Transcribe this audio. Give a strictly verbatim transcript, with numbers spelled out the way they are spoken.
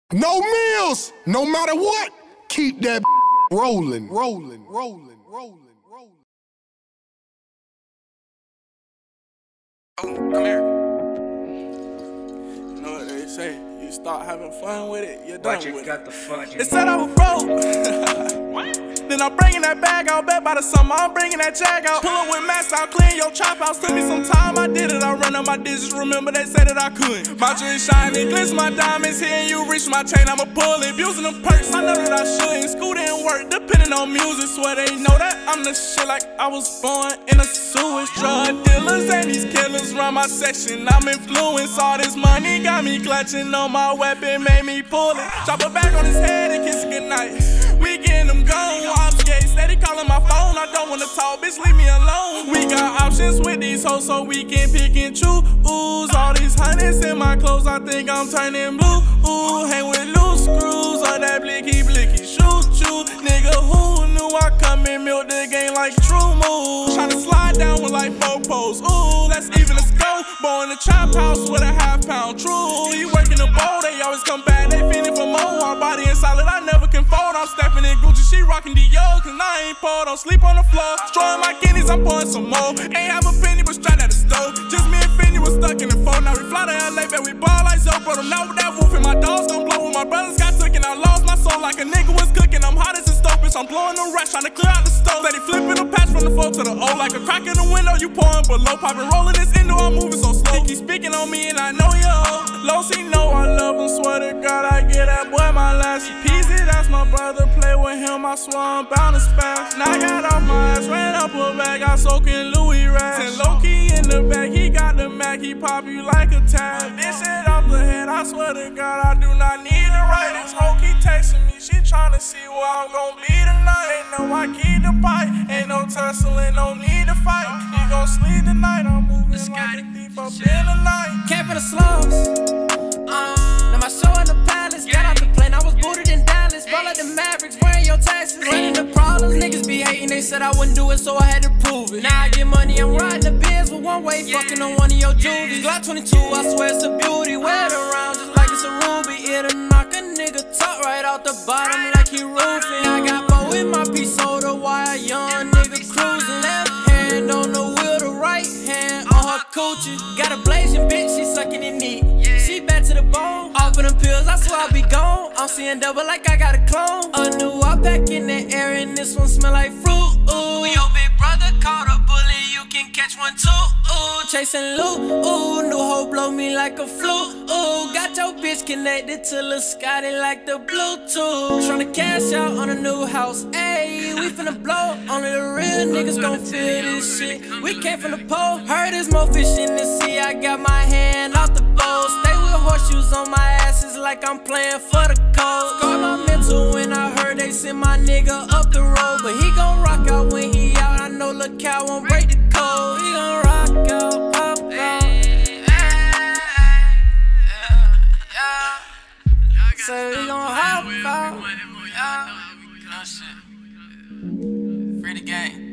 No meals, no matter what. Keep that rolling, rolling, rolling, rolling, rolling. Oh, come here. You know what they say? You start having fun with it, you're done But you with got it. the fucking. They said I was broke. What? Then I'm bringing that bag out, bet by the summer I'm bringing that jag out. Pull up with mask out, clean your chop house. Took me some time, I did it. I run up my digits, remember they said that I couldn't. My jewelry shining, glitz my diamonds here, and you reach my chain, I'ma pull it. Abusing them perks, I know that I shouldn't. School didn't work, depending on music. Swear they know that I'm the shit like I was born in a sewage. Drug dealers and these killers run my section. I'm influenced, all this money got me clutching on my weapon, made me pull it. Drop a bag on his head and kiss it goodnight. We getting them gone, obfuscate, steady calling my phone. I don't wanna talk, bitch, leave me alone. We got options with these hoes so we can pick and choose. All these hundreds in my clothes, I think I'm turning blue. Ooh, hang with loose screws, or that blicky blicky shoot you. Nigga, who knew I come and milk the game like true moves? Tryna slide down with like fofos. Ooh, that's even a scope. Boy in the trap house with a half pound true. He working the bowl, they always come back, they feeling for more. Our body is solid, I never can fold. I'm stepping in Gucci, she rocking Dior, cause I ain't poor. Don't sleep on the floor. Destroying my kidneys, I'm pouring some more. Ain't have a penny, but straight at the stove. Just me and Finny was stuck in the phone. Now we fly to L A, bet we ball like Zoe. Bro, I'm not with that wolf, and my dogs gon' blow. When my brothers got took and I lost my soul like a nigga was cooking. I'm hot as a stove, bitch, I'm blowing the rest, trying to clear out the stove. Steady flipping the patch from the four to the O. Like a crack in the window, you pouring below. Popping, rolling this indoor, I'm moving so slow. He keep speaking on me and I know you hoe. Low C know I love him, swear to God I get that boy my last. He peasy, that's my brother, play with him, I swear I'm bound to spaz. Now I got off my ass, ran up a bag, I soaking Louis rags. And low-key in the back, he got the Mac, he pop you like a tab. This shit off the head, I swear to God I do not need to write. This hoe keep texting me, she tryna see where I'm gon' be tonight. Ain't no I keep the pipe, ain't no tussling, no need to fight. You gon' sleep tonight, I'm moving like a thief up in the night. Came for the slums, uh, now my show in the palace. Got out the plane, I was booted in Dallas. Roll like the Mavericks, wearing your taxes. Running the problems, niggas be hating. They said I wouldn't do it, so I had to prove it. Now I get money, I'm riding the Benz with one way, fucking on one of your jewelries. Glock twenty-two, I swear it's a beauty. Wear it around just like it's a ruby. It'll knock a nigga top right out the bottom like he roofing. I got four in my piece, soda wire, young nigga cruising. Left hand on the wheel, the right hand on her coochie. Got a blazing bitch, she sucking it neat. She back to the bone, off of them pills, I swear I'll be gone. I'm seeing double like I got a clone. A new up back in the air and this one smell like fruit. Ooh, your big brother caught a bullet, you can catch one too. Ooh, chasing loot, ooh, new hoe blow me like a flute. Ooh, got your bitch connected to Lil Scotty like the Bluetooth. Tryna cash out on a new house, ayy, we finna blow. Only the real niggas gon' feel this shit. We came from the pole, heard there's more fish in the sea. I got my hand off the bowl, stay with horseshoes on my asses like I'm playing for the cold. Scarred my mental when I heard they send my nigga up the road, but he gon' rock out when he out. I know Lil Cal won't break the code. He gon' rock out, pop out. Say we gon' hop out. Free the game.